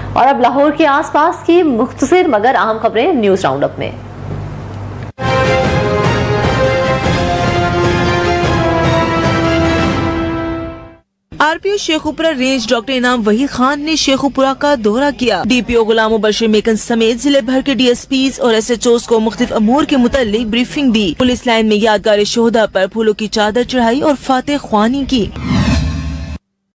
और अब लाहौर के आसपास की मुख्तसर मगर अहम खबरें न्यूज राउंड अप में। RPO Sheikhupura range doctor Inam Waheed Khan ने शेखुपुरा का दौरा किया। डीपीओ गुलाम मुबशिर मेकन समेत जिले भर के डीएसपीज और एसएचओज को मुख्तलिफ अमूर के मुतालिक ब्रीफिंग दी। पुलिस लाइन में यादगार शोहदा पर फूलों की चादर चढ़ाई और फातह ख्वानी की।